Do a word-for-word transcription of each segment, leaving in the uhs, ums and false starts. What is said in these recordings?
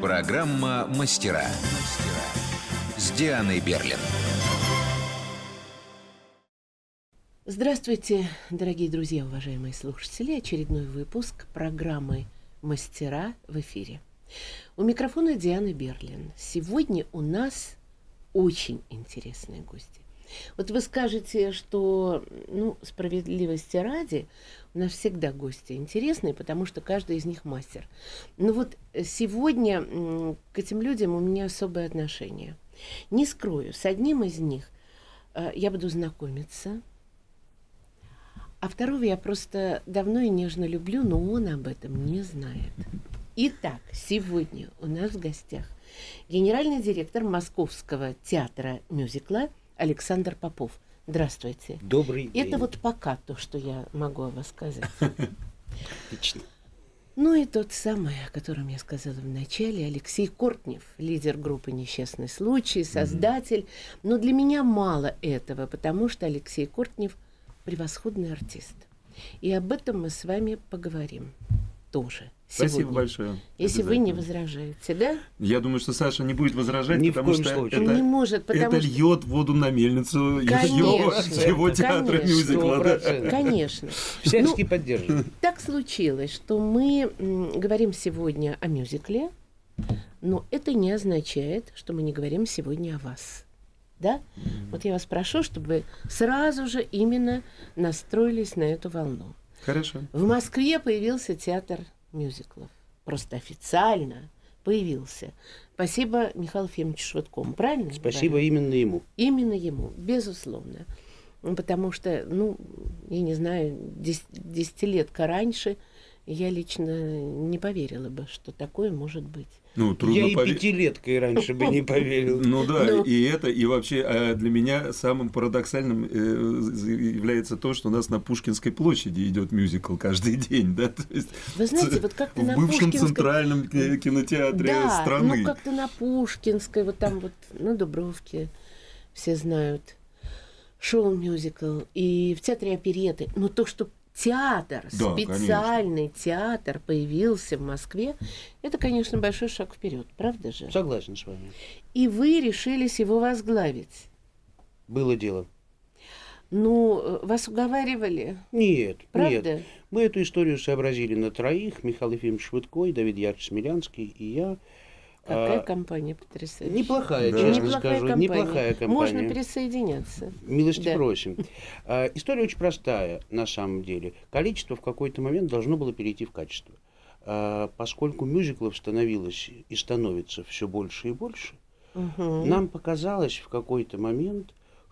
Программа «Мастера» с Дианой Берлин. Здравствуйте, дорогие друзья, уважаемые слушатели. Очередной выпуск программы «Мастера» в эфире. У микрофона Диана Берлин. Сегодня у нас очень интересные гости. Вот вы скажете, что, ну, справедливости ради, у нас всегда гости интересные, потому что каждый из них мастер. Но вот сегодня к этим людям у меня особое отношение. Не скрою, с одним из них э, я буду знакомиться, а второго я просто давно и нежно люблю, но он об этом не знает. Итак, сегодня у нас в гостях генеральный директор Московского театра мюзикла Александр Попов. Здравствуйте. Добрый день. Это вот пока то, что я могу о вас сказать. Отлично. Ну и тот самый, о котором я сказала в начале, Алексей Кортнев, лидер группы «Несчастный случай», создатель. Mm-hmm. Но для меня мало этого, потому что Алексей Кортнев превосходный артист. И об этом мы с вами поговорим тоже. Спасибо сегодня. большое. Если вы не возражаете, да? Я думаю, что Саша не будет возражать, Ни потому что случае. это, не может, потому это что... льет воду на мельницу Конечно, его, его театра конечно, мюзикла. Да? Конечно. Всячески Ну, поддерживаю. Так случилось, что мы м, говорим сегодня о мюзикле, но это не означает, что мы не говорим сегодня о вас. Да? Mm-hmm. Вот я вас прошу, чтобы вы сразу же именно настроились на эту волну. Хорошо. В Москве появился театр мюзиклов. Просто официально появился. Спасибо Михаилу Ефимовичу Швыдкому. Правильно? Спасибо правильно? именно ему. Именно ему, безусловно. Потому что, ну, я не знаю, десятилетка раньше я лично не поверила бы, что такое может быть. Ну, трудно я и пове... пятилеткой раньше бы не поверил. Ну да, Но... и это, и вообще для меня самым парадоксальным является то, что у нас на Пушкинской площади идет мюзикл каждый день, да? То есть вы знаете, вот как-то в на бывшем Пушкинской... центральном кинотеатре да, страны. ну как-то на Пушкинской, вот там вот на Дубровке все знают шоу-мюзикл, и в театре оперетты. Но то, что театр, да, специальный конечно. театр появился в Москве, это, конечно, большой шаг вперед, правда же? Согласен с вами. И вы решились его возглавить. Было дело. Ну, вас уговаривали? Нет, правда? Нет. Мы эту историю сообразили на троих. Михаил Ефимович Швыдкой, Давид Яковлевич Смелянский и я. Какая а, компания потрясающая. Неплохая, да. честно Неплохая скажу. компания. Неплохая компания. Можно присоединяться. Милости да. просим. А, история очень простая, на самом деле. Количество в какой-то момент должно было перейти в качество. А, поскольку мюзиклов становилось и становится все больше и больше, угу. нам показалось в какой-то момент,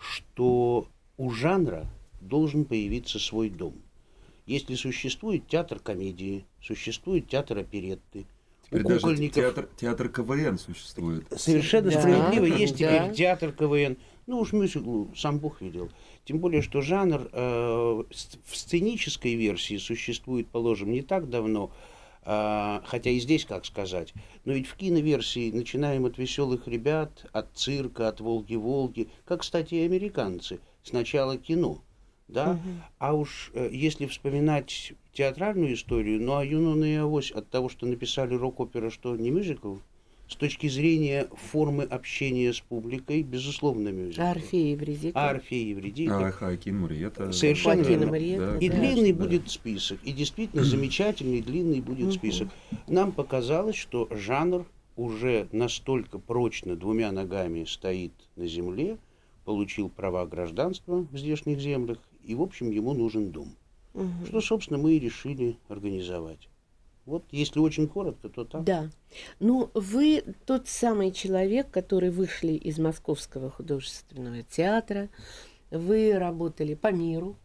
что у жанра должен появиться свой дом. Если существует театр комедии, существует театр оперетты, теперь у даже кукольников... театр, театр КВН существует. Совершенно да, справедливо. Есть да. теперь театр КВН. Ну уж мюзикл сам Бог велел. Тем более, что жанр э, в сценической версии существует, положим, не так давно, э, хотя и здесь, как сказать, но ведь в киноверсии начинаем от «Веселых ребят», от «Цирка», от «Волги-Волги», как, кстати, и американцы. Сначала кино. Да? Угу. А уж э, если вспоминать театральную историю, ну а «Юнона и Авось» от того, что написали рок-опера, что не мюзикл, с точки зрения формы общения с публикой, безусловно, мюзикл. Орфей и Евридика. Орфей и Евридика. А, Хоакин Мурриета. Совершенно верно. Мурриета, и да, длинный да. будет список. И действительно замечательный длинный будет список. Нам показалось, что жанр уже настолько прочно двумя ногами стоит на земле, получил права гражданства в здешних землях, и, в общем, ему нужен дом. Угу. Что, собственно, мы и решили организовать. Вот, если очень коротко, то так. Да. Ну, вы тот самый человек, который вышли из Московского художественного театра, вы работали по миру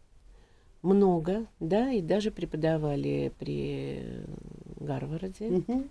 много, да, и даже преподавали при Гарварде. Угу.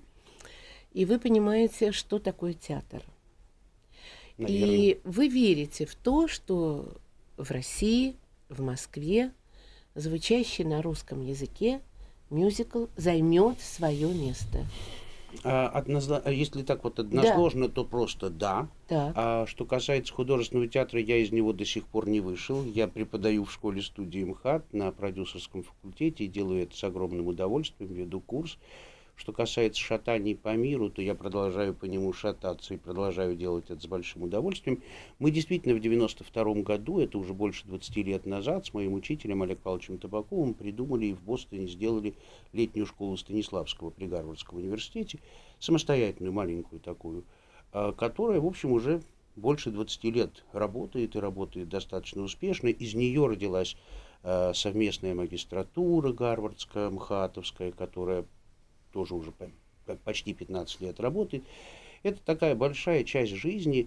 И вы понимаете, что такое театр. Наверное. И вы верите в то, что в России, в Москве, звучащий на русском языке, мюзикл займет свое место. А, однозла... Если так вот односложно, да. то просто да. Так. А что касается художественного театра, я из него до сих пор не вышел. Я преподаю в школе-студии МХАТ на продюсерском факультете и делаю это с огромным удовольствием, веду курс. Что касается шатаний по миру, то я продолжаю по нему шататься и продолжаю делать это с большим удовольствием. Мы действительно в девяносто втором году, это уже больше двадцати лет назад, с моим учителем Олегом Павловичем Табаковым придумали и в Бостоне сделали летнюю школу Станиславского при Гарвардском университете, самостоятельную, маленькую такую, которая, в общем, уже больше двадцати лет работает и работает достаточно успешно. Из нее родилась совместная магистратура гарвардская, мхатовская, которая тоже уже почти пятнадцать лет работает. Это такая большая часть жизни.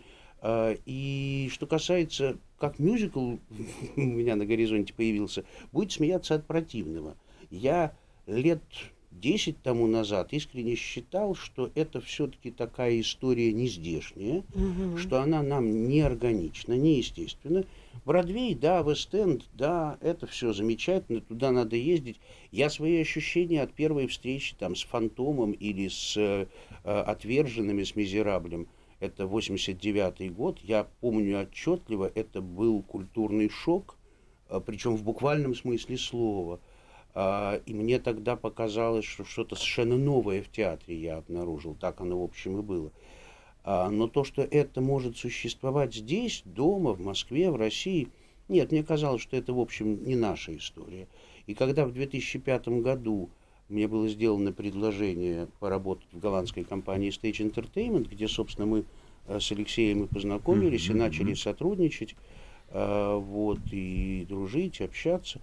И что касается, как мюзикл у меня на горизонте появился, будет смеяться от противного. Я лет десять тому назад искренне считал, что это все-таки такая история нездешняя, угу. что она нам неорганична, неестественна. Бродвей, да, Вест-Энд, да, это все замечательно, туда надо ездить. Я свои ощущения от первой встречи там, с «Фантомом» или с э, «Отверженными», с «Мизераблем», это восемьдесят девятый год, я помню отчетливо, это был культурный шок, э, причем в буквальном смысле слова. Э, и мне тогда показалось, что что-то совершенно новое в театре я обнаружил, так оно в общем и было. Но то, что это может существовать здесь, дома, в Москве, в России, нет, мне казалось, что это, в общем, не наша история. И когда в две тысячи пятом году мне было сделано предложение поработать в голландской компании Stage Entertainment, где, собственно, мы с Алексеем и познакомились, mm-hmm. и начали сотрудничать, вот, и дружить, общаться,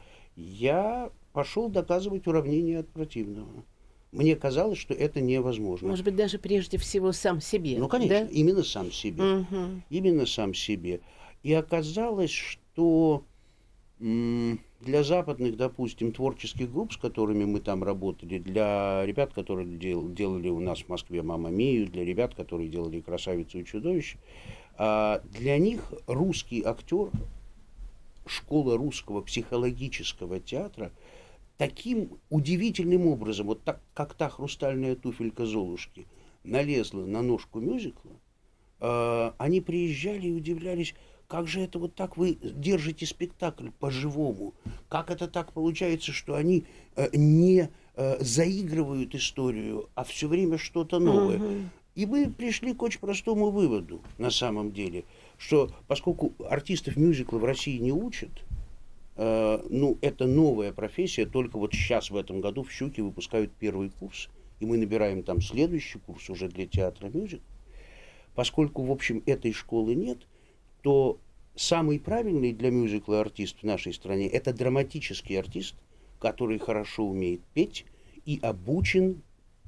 я пошел доказывать уравнение от противного. Мне казалось, что это невозможно. Может быть, даже прежде всего сам себе. Ну, конечно, да? именно сам себе. Угу. Именно сам себе. И оказалось, что м- для западных, допустим, творческих групп, с которыми мы там работали, для ребят, которые дел- делали у нас в Москве «Мамма Мию», для ребят, которые делали «Красавицу и чудовище», а для них русский актер, школа русского психологического театра, таким удивительным образом, вот так, как та хрустальная туфелька Золушки налезла на ножку мюзикла, э, они приезжали и удивлялись, как же это вот так вы держите спектакль по-живому, как это так получается, что они э, не э, заигрывают историю, а все время что-то новое. Uh-huh. И мы пришли к очень простому выводу, на самом деле, что поскольку артистов мюзикла в России не учат, ну, это новая профессия, только вот сейчас в этом году в «Щуке» выпускают первый курс, и мы набираем там следующий курс уже для театра мюзикл. Поскольку, в общем, этой школы нет, то самый правильный для мюзикла артист в нашей стране – это драматический артист, который хорошо умеет петь и обучен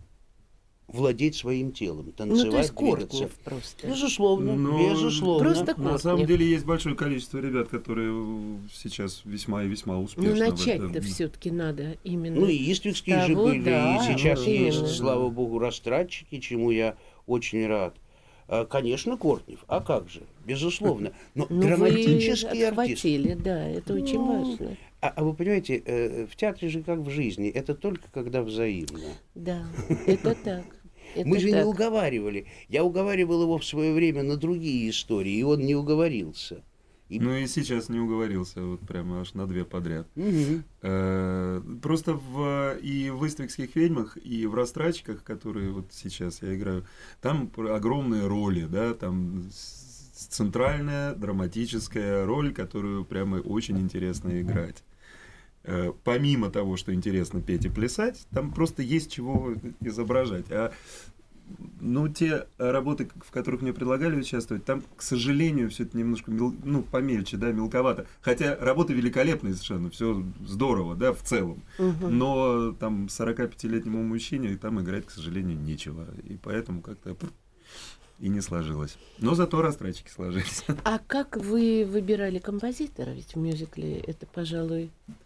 владеть своим телом, танцевать, ну, то есть двигаться. Просто. Безусловно, Но безусловно. Просто на Кортнев. самом деле есть большое количество ребят, которые сейчас весьма и весьма успешны. Ну, начать-то все-таки надо именно. Ну, и иствикские же того, были, да, и сейчас вот есть, именно. слава богу, растратчики, чему я очень рад. Конечно, Кортнев, а как же, безусловно. Но ну, драматический вы артист. Да, это очень ну, важно. А, а вы понимаете, в театре же как в жизни, это только когда взаимно. Да, это так. Это Мы же так. не уговаривали. Я уговаривал его в свое время на другие истории, и он не уговорился. И... Ну и сейчас не уговорился, вот прямо аж на две подряд. Угу. Э, просто в, и в «Иствикских ведьмах», и в «Растратчиках», которые вот сейчас я играю, там огромные роли, да, там центральная драматическая роль, которую прямо очень интересно играть. Помимо того, что интересно петь и плясать, там просто есть чего изображать. А ну, те работы, в которых мне предлагали участвовать, там, к сожалению, все это немножко мел, ну, помельче, да, мелковато. Хотя работы великолепные совершенно, все здорово, да, в целом. Угу. Но там сорокапятилетнему мужчине там играть, к сожалению, нечего. И поэтому как-то и не сложилось. Но зато «Растратчики» сложились. А как вы выбирали композитора? Ведь в мюзикле это, пожалуй...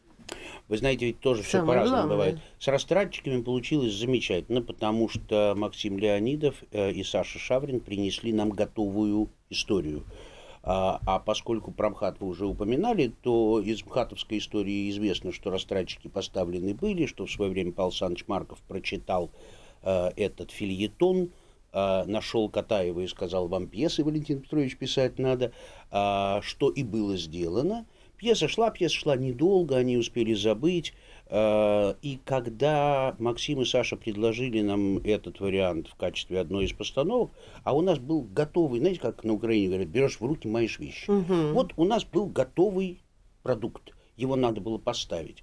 Вы знаете, ведь тоже все по-разному бывает. С «Растратчиками» получилось замечательно, потому что Максим Леонидов э, и Саша Шаврин принесли нам готовую историю. А, а поскольку про МХАТ вы уже упоминали, то из МХАТовской истории известно, что «Растратчики» поставлены были, что в свое время Павел Александрович Марков прочитал э, этот фельетон, э, нашел Катаева и сказал: вам пьесы, Валентин Петрович, писать надо, э, что и было сделано. Пьеса шла, пьеса шла недолго, они успели забыть. И когда Максим и Саша предложили нам этот вариант в качестве одной из постановок, а у нас был готовый, знаете, как на Украине говорят, берешь в руки, маешь вещи. Угу. Вот у нас был готовый продукт, его надо было поставить.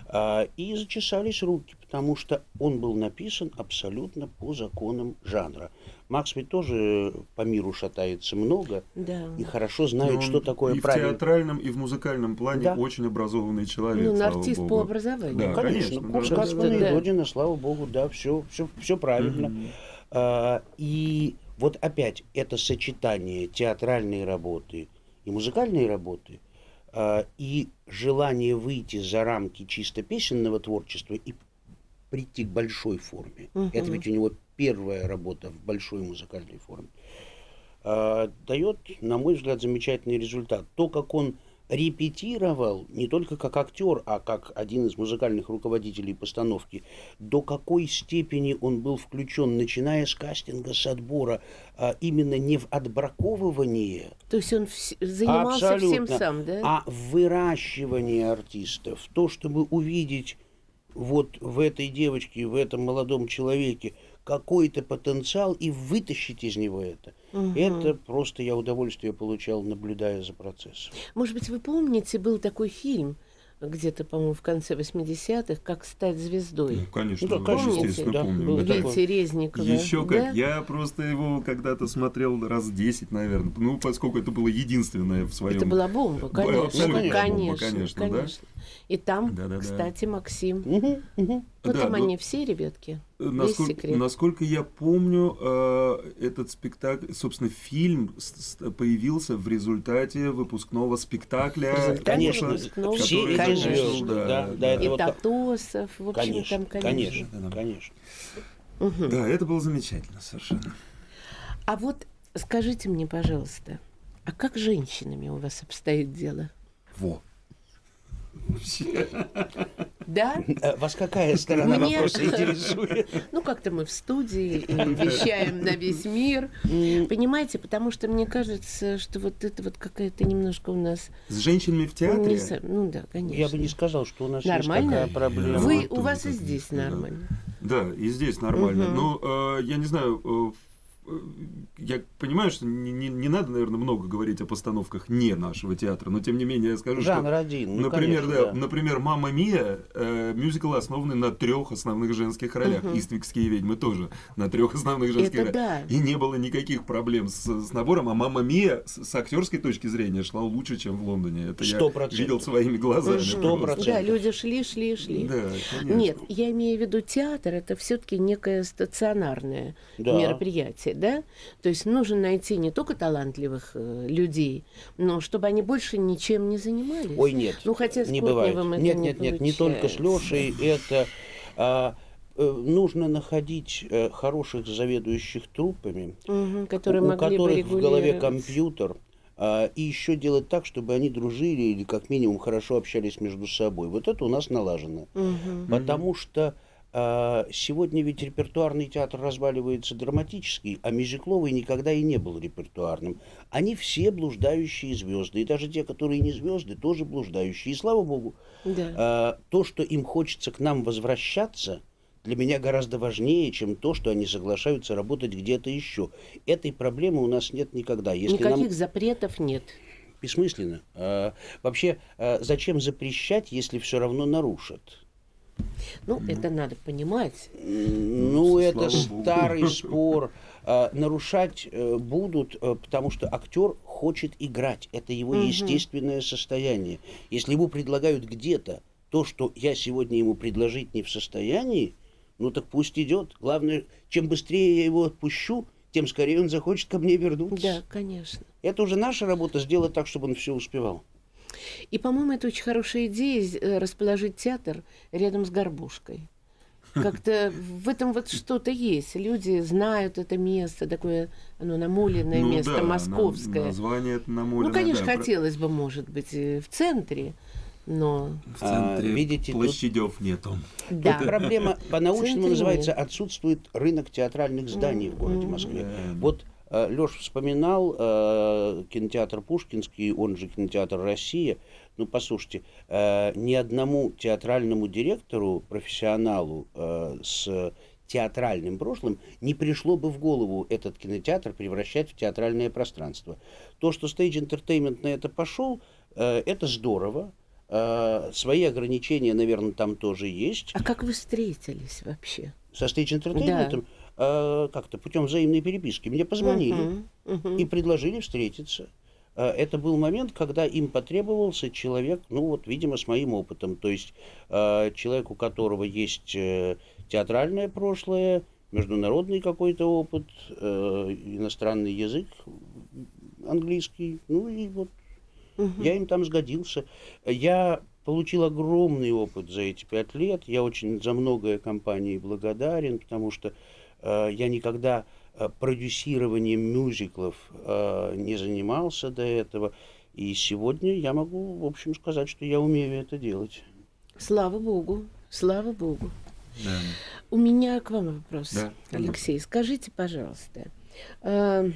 И зачесались руки, потому что он был написан абсолютно по законам жанра. Макс ведь тоже по миру шатается много, да. и хорошо знает, он что такое и правильно. в театральном, и в музыкальном плане Да. очень образованный человек. Ну, слава артист богу. по образованию. Да, Конечно, конечно, курс да. Кацмана и Да. Додина, слава богу, да, все, все, все правильно. Мгм. А, и вот опять это сочетание театральной работы и музыкальной работы, а, и желание выйти за рамки чисто песенного творчества и прийти к большой форме. Мгм. Это ведь у него первая работа в большой музыкальной форме. А, дает, на мой взгляд, замечательный результат. То, как он репетировал, не только как актер, а как один из музыкальных руководителей постановки, до какой степени он был включен, начиная с кастинга, с отбора, а, именно не в отбраковывание, То есть он вс- занимался всем абсолютно, сам, да? а в выращивании артистов. То, чтобы увидеть вот в этой девочке, в этом молодом человеке какой-то потенциал и вытащить из него это. Мгм. Это просто я удовольствие получал, наблюдая за процессом. Может быть, вы помните, был такой фильм где-то, по-моему, в конце восьмидесятых «Как стать звездой». Ну, конечно, Ну, да, конечно, естественно, да, помню. был Да. такой. Вити Резникова. Еще да? как. Я просто его когда-то смотрел раз десять, наверное. Ну, поскольку это было единственное в своем... Это была бомба, Б- конечно. абсолютно бомба, конечно, конечно, да. И там, Да-да-да. кстати, Максим. Мгм, мгм. Ну, Да, там ну, они все, ребятки. Весь Насколько, секрет. насколько я помню, э, этот спектакль, собственно, фильм с- с- появился в результате выпускного спектакля. В результате Конечно, выпускного, все который «Хай конечно. вышел, звезды», да, да, да. да, это И вот так. Татосов, в общем, Конечно, там, конечно, конечно. конечно. Мгм. Да, это было замечательно совершенно. А вот скажите мне, пожалуйста, а как с женщинами у вас обстоит дело? Во. Вообще. Да? Э, Вас какая сторона Мне- вопроса интересует? Ну, как-то мы в студии и вещаем на весь мир. М, Понимаете, потому что мне кажется, что вот это вот какая-то немножко у нас... С женщинами в не театре? со- Ну да, конечно. Я бы не сказал, что у нас Нормально? есть такая проблема. Вы, Вот у тоже вас и так здесь не сказал. нормально. Да, и здесь нормально. Мгм. Ну, э, я не знаю, э, э, я понимаю, что не, не- не надо, наверное, много говорить о постановках не нашего театра, но тем не менее я скажу, Жанр что... один. Ну, Например, конечно, да, да. например, «Мамма Мия», э, мюзикл, основанный на трех основных женских ролях. Мгм. «Иствикские ведьмы» тоже на трех основных женских Это ролях. да. И не было никаких проблем с, с набором, а «Мамма Мия» с, с актерской точки зрения шла лучше, чем в Лондоне. Это Сто я процентов. видел своими глазами. Сто просто. процентов. Да, люди шли, шли, шли. Да, конечно. Нет, я имею в виду театр, это все-таки некое стационарное Да. мероприятие, да? То есть нужно найти не только талантливых э, людей, но чтобы они больше ничем не занимались. Ой, нет, Ну, хотя с не бывает. Кортневым это Нет, не нет, нет, не только с получается. Лешей. Это а, э, нужно находить э, хороших заведующих труппами, Мгм, которые у, у могли бы которых в голове регулировать. компьютер, а, и еще делать так, чтобы они дружили или как минимум хорошо общались между собой. Вот это у нас налажено. Мгм. Потому что а, сегодня ведь репертуарный театр разваливается драматически, а мюзикловый никогда и не был репертуарным. Они все блуждающие звезды, и даже те, которые не звезды, тоже блуждающие. И слава богу, Да. а, то, что им хочется к нам возвращаться, для меня гораздо важнее, чем то, что они соглашаются работать где-то еще. Этой проблемы у нас нет никогда. Если нам- Никаких запретов нет. Бессмысленно. А, вообще, а, зачем запрещать, если все равно нарушат? Ну, это надо понимать. М, Ну, Ну, слава это богу. старый спор. А, Нарушать э, будут, э, потому что актер хочет играть. Это его Мгм. естественное состояние. Если ему предлагают где-то то, что я сегодня ему предложить не в состоянии, ну так пусть идет. Главное, чем быстрее я его отпущу, тем скорее он захочет ко мне вернуться. Да, конечно. Это уже наша работа сделать так, чтобы он все успевал. И, по-моему, это очень хорошая идея э, расположить театр рядом с горбушкой. Как-то в этом вот что-то есть. Люди знают это место, такое оно намоленное Ну место, да, на- московское. название это намоленное. Ну, конечно, да, про- хотелось бы, может быть, э, в центре, но В центре А, видите, тут- площадев нету. да. Тут проблема по-научному Центре называется нет. отсутствует рынок театральных зданий в городе Москве. Да. Вот Леш вспоминал э, кинотеатр Пушкинский, он же кинотеатр «Россия». Ну, послушайте, э, ни одному театральному директору, профессионалу э, с театральным прошлым не пришло бы в голову этот кинотеатр превращать в театральное пространство. То, что Stage Entertainment на это пошел, э, это здорово. Э, свои ограничения, наверное, там тоже есть. А как вы встретились вообще? Со Stage Entertainment? Да. Э, как-то путем взаимной переписки. Мне позвонили uh-huh, uh-huh. и предложили встретиться. Э, это был момент, когда им потребовался человек, ну вот, видимо, с моим опытом. То есть э, человек, у которого есть э, театральное прошлое, международный какой-то опыт, э, иностранный язык, английский. Ну и вот uh-huh. я им там сгодился. Я получил огромный опыт за эти пять лет. Я очень за многое компании благодарен, потому что э, я никогда э, продюсированием мюзиклов э, не занимался до этого. И сегодня я могу, в общем, сказать, что я умею это делать. Слава Богу, слава Богу. Да. У меня к вам вопрос, да, Алексей. Скажите, пожалуйста, э,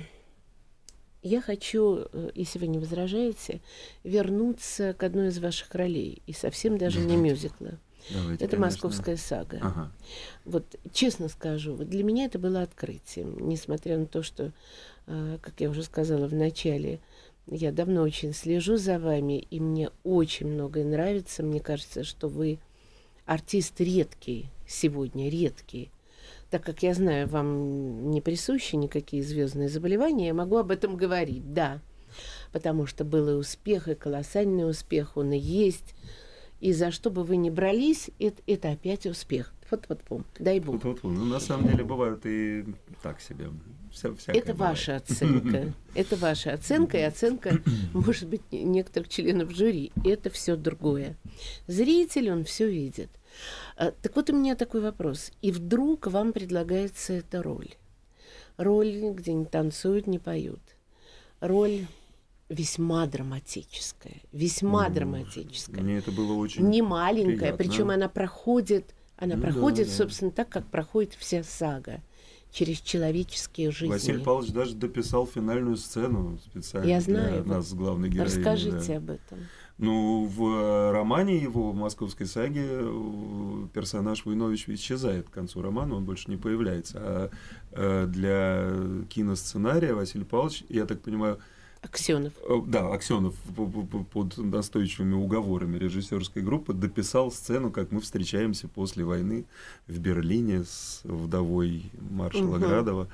я хочу, если вы не возражаете, вернуться к одной из ваших ролей, и совсем даже не мюзикла. Давайте, это конечно. «Московская сага». Ага. Вот, честно скажу, вот для меня это было открытием, несмотря на то, что, э, как я уже сказала в начале, я давно очень слежу за вами, и мне очень многое нравится. Мне кажется, что вы артист редкий сегодня, редкий. Так как я знаю, вам не присущи никакие звездные заболевания, я могу об этом говорить, да. Потому что был и успех, и колоссальный успех, он и есть. И за что бы вы ни брались, это, это опять успех. Вот-вот-вот, дай бог. Вот-вот-вот. Ну, на самом деле, бывают и так себе. Вся, это ваша оценка. Это ваша оценка, и оценка, может быть, некоторых членов жюри. Это все другое. Зритель, он все видит. Так вот, у меня такой вопрос. И вдруг вам предлагается эта роль. Роль, где не танцуют, не поют. Роль весьма драматическая. Весьма ну, драматическая. Мне это было очень не маленькая, причем она проходит, она ну, проходит, да, собственно, да. так, как проходит вся сага. Через человеческие жизни. Василий Павлович даже дописал финальную сцену специально Я знаю, для нас с главной героиней. Расскажите да. об этом. Ну, в романе его, в «Московской саге», персонаж Войнович исчезает к концу романа, он больше не появляется. А для киносценария Василий Павлович, я так понимаю... Аксенов. Да, Аксенов под настойчивыми уговорами режиссерской группы дописал сцену, как мы встречаемся после войны в Берлине с вдовой маршала угу. Градова.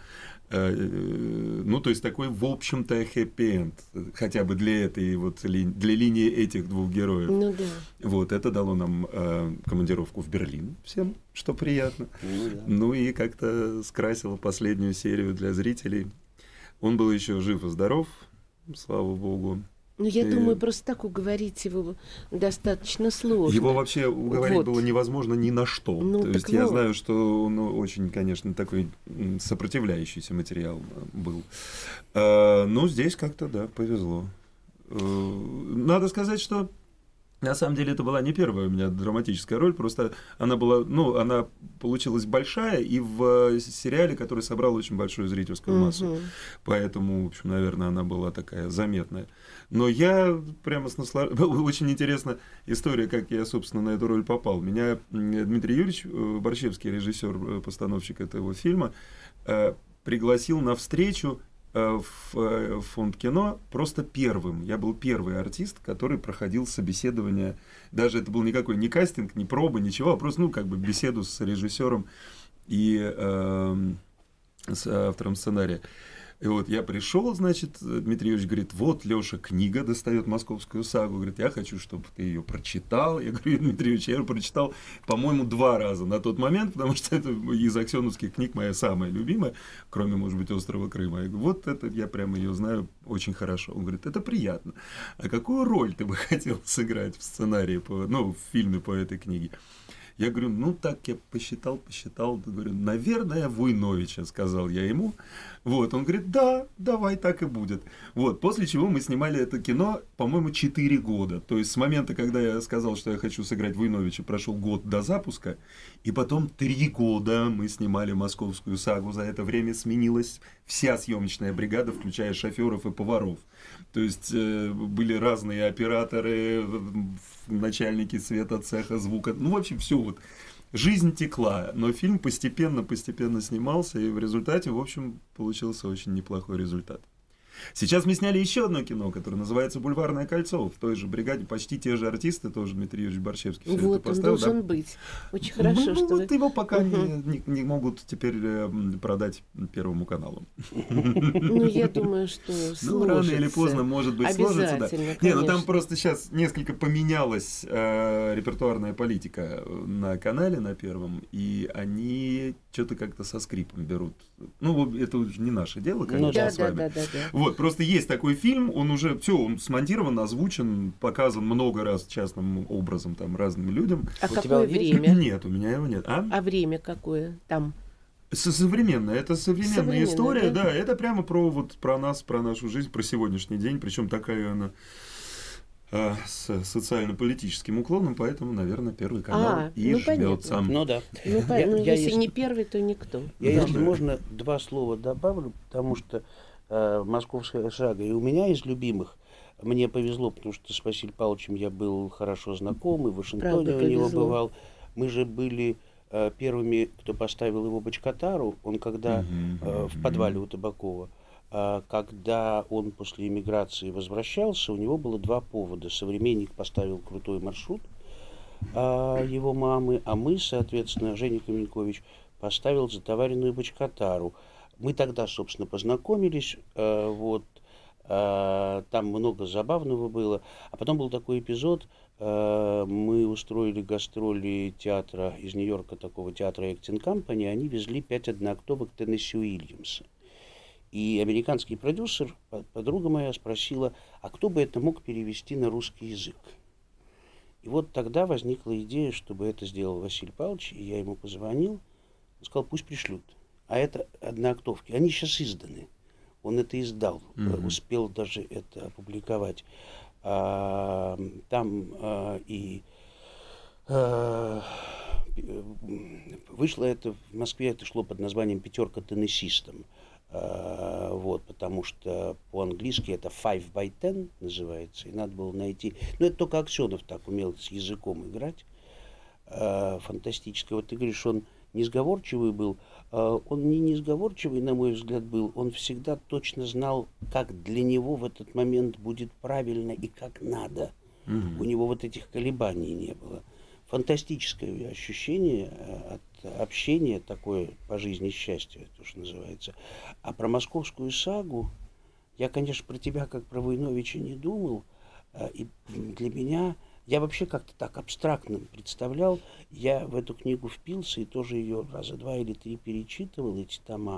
Ну, то есть такой, в общем-то, хэппи-энд, хотя бы для этой вот для линии этих двух героев. Ну да. Вот это дало нам э, командировку в Берлин всем, что приятно. Ну, да. Ну и как-то скрасило последнюю серию для зрителей. Он был еще жив и здоров. Слава богу. Ну, я и... думаю, просто так уговорить его достаточно сложно. Его вообще уговорить вот. было невозможно ни на что. Ну, То есть вот. я знаю, что он очень, конечно, такой сопротивляющийся материал был. А, ну, здесь как-то, да, повезло. Надо сказать, что на самом деле это была не первая у меня драматическая роль, просто она была, ну, она получилась большая и в сериале, который собрал очень большую зрительскую массу. Uh-huh. Поэтому, в общем, наверное, она была такая заметная. Но я прямо с наслаждением... Очень интересна история, как я, собственно, на эту роль попал. Меня Дмитрий Юрьевич Борщевский, режиссер, постановщик этого фильма, пригласил на встречу в фонд кино просто первым. Я был первый артист, который проходил собеседование. Даже это был никакой не кастинг, не проба, ничего, а просто, ну, как бы беседу с режиссером и э, с автором сценария. И вот я пришел, значит, Дмитрий Юрьевич говорит, вот, Лёша, книга, достает «Московскую сагу», говорит, я хочу, чтобы ты ее прочитал. Я говорю, Дмитрий Юрьевич, я ее прочитал, по-моему, два раза на тот момент, потому что это из аксеновских книг моя самая любимая, кроме, может быть, «Острова Крыма». Я говорю, вот это, я прямо ее знаю очень хорошо. Он говорит, это приятно. А какую роль ты бы хотел сыграть в сценарии, по, ну, в фильме по этой книге? Я говорю, ну так я посчитал, посчитал, говорю, наверное, Войновича, сказал я ему. Вот, он говорит, да, давай, так и будет. Вот, после чего мы снимали это кино, по-моему, четыре года. То есть с момента, когда я сказал, что я хочу сыграть Войновича, прошел год до запуска, и потом три года мы снимали «Московскую сагу». За это время сменилась вся съемочная бригада, включая шоферов и поваров. То есть э, были разные операторы, начальники света, цеха, звука. Ну, в общем, все вот. Жизнь текла, но фильм постепенно-постепенно снимался, и в результате, в общем, получился очень неплохой результат. Сейчас мы сняли еще одно кино, которое называется «Бульварное кольцо». В той же бригаде почти те же артисты, тоже Дмитрий Юрьевич Борщевский. Все вот это он поставил, должен да? быть. Очень хорошо, ну, что вот вы... его пока Угу. не, не, не могут теперь э, продать Первому каналу. Ну, я думаю, что сложится. Ну, рано или поздно, может быть, сложится, да. Обязательно, Не, ну там конечно. просто сейчас несколько поменялась э, репертуарная политика на канале, на Первом, и они что-то как-то со скрипом берут. Ну, это уже не наше дело, конечно, Да, с да, вами. да, да, да. Вот, просто есть такой фильм, он уже, все, он смонтирован, озвучен, показан много раз частным образом, там, разным людям. А У тебя какое он есть? время? Нет, у меня его нет. А? А время какое там? Со- Современная, это современная Современная, история, да? да, это прямо про вот про нас, про нашу жизнь, про сегодняшний день, причем такая она а, с социально-политическим уклоном, поэтому, наверное, Первый канал А, и ну, жмется. понятно. Ну да. Ну, по- Я- ну, я если если- не первый, то никто. Я, Да. если можно, два слова добавлю, потому что э, «Московская сага» и у меня из любимых. Мне повезло, потому что с Василием Павловичем я был хорошо знаком, и в Вашингтоне Правда, у него повезло. бывал. Мы же были э, первыми, кто поставил его Бочкатару. Он когда Мгм, э, в мгм. подвале у Табакова, э, когда он после эмиграции возвращался, у него было два повода. Современник поставил крутой маршрут э, его мамы, а мы, соответственно, Женя Каменькович поставил затоваренную Бочкатару. Мы тогда, собственно, познакомились, э, вот, э, там много забавного было. А потом был такой эпизод, э, мы устроили гастроли театра из Нью-Йорка, такого театра Acting Company, они везли пять однооктовок Теннесси Уильямса. И американский продюсер, по- подруга моя, спросила, а кто бы это мог перевести на русский язык? И вот тогда возникла идея, чтобы это сделал Василий Павлович, и я ему позвонил, он сказал, пусть пришлют. А это однооктовки, они сейчас изданы. Он это издал, Мгм. успел даже это опубликовать. А, там а, и а, вышло это в Москве, это шло под названием «Пятерка теннисистам». А, вот, потому что по-английски это five by ten называется, и надо было найти... Ну, это только Аксенов так умел с языком играть. А, фантастическое. Вот ты говоришь, он несговорчивый был. А, он не несговорчивый, на мой взгляд, был. Он всегда точно знал, как для него в этот момент будет правильно и как надо. Мгм. У него вот этих колебаний не было. Фантастическое ощущение э, от общения, такое по жизни счастье, то, что называется. А про «Московскую сагу» я, конечно, про тебя, как про Войновича, не думал. э, И для меня, я вообще как-то так абстрактно представлял. Я в эту книгу впился и тоже ее раза два или три перечитывал, эти тома.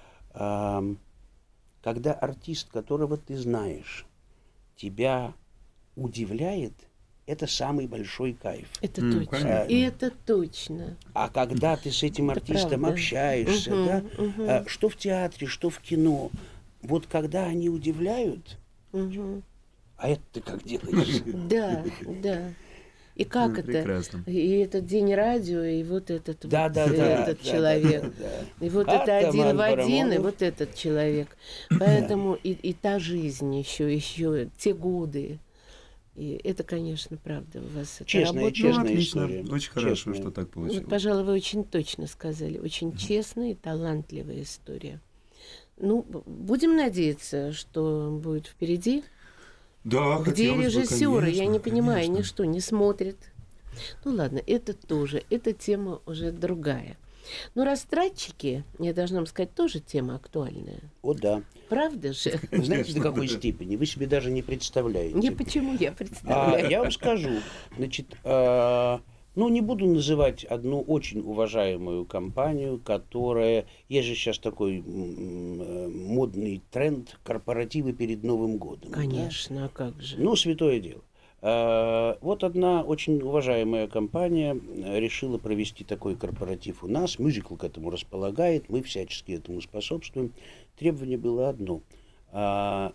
Ам, Когда артист, которого ты знаешь, тебя удивляет, это самый большой кайф. Это М, точно. понятно. И это точно. А когда ты с этим Это артистом правда. общаешься, Мгм, да, мгм. а, что в театре, что в кино, вот когда они удивляют, Мгм. а это ты как делаешь? Да, да. И как Ну, это? прекрасно. И этот день радио, и вот этот, Да, вот да, да, этот да, человек. да, да. И вот А это один Таман в один, и Парамонов? вот этот человек. Поэтому и, и та жизнь еще, еще те годы. И это, конечно, правда, у вас это Честная, работает. Ну, честная отлично, история. очень хорошо, Честная. что так Вот, получилось. пожалуй, вы очень точно сказали. Очень честная и талантливая история. Ну, б- будем надеяться, что будет впереди. Да, Где хотелось бы, режиссеры, я конечно, не понимаю, конечно. они что, не смотрят? Ну ладно, это тоже, эта тема уже другая. Но растратчики, я должна вам сказать, тоже тема актуальная. О, да. Правда же? Вы знаете, до Конечно, какой да. степени? Вы себе даже не представляете. Не почему я А, представляю. я вам скажу, значит, а, ну, не буду называть одну очень уважаемую компанию, которая... Есть же сейчас такой м, э, модный тренд корпоративы перед Новым годом. да? Конечно, а как же? Ну, святое дело. Э, Вот одна очень уважаемая компания решила провести такой корпоратив у нас. Мюзикл к этому располагает, мы всячески этому способствуем. Требование было одно. А,